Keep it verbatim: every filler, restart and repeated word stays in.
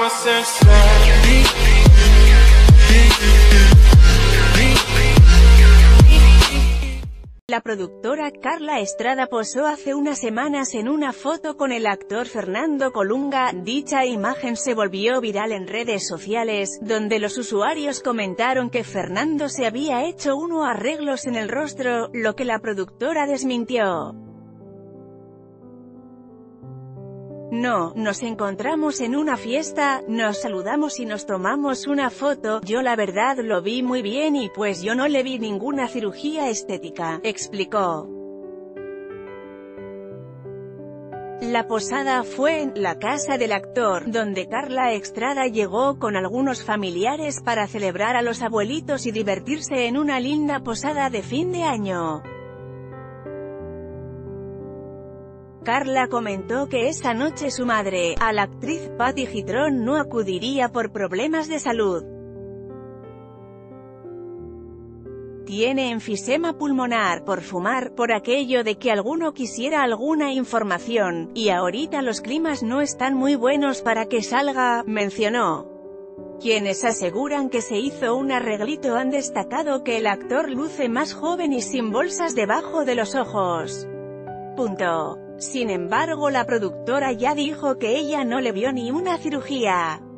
La productora Carla Estrada posó hace unas semanas en una foto con el actor Fernando Colunga. Dicha imagen se volvió viral en redes sociales, donde los usuarios comentaron que Fernando se había hecho unos arreglos en el rostro, lo que la productora desmintió. No, nos encontramos en una fiesta, nos saludamos y nos tomamos una foto, yo la verdad lo vi muy bien y pues yo no le vi ninguna cirugía estética, explicó. La posada fue en la casa del actor, donde Carla Estrada llegó con algunos familiares para celebrar a los abuelitos y divertirse en una linda posada de fin de año. Carla comentó que esta noche su madre, a la actriz Patty Gitrón, no acudiría por problemas de salud. Tiene enfisema pulmonar por fumar, por aquello de que alguno quisiera alguna información, y ahorita los climas no están muy buenos para que salga, mencionó. Quienes aseguran que se hizo un arreglito han destacado que el actor luce más joven y sin bolsas debajo de los ojos. Punto. Sin embargo, la productora ya dijo que ella no le vio ni una cirugía.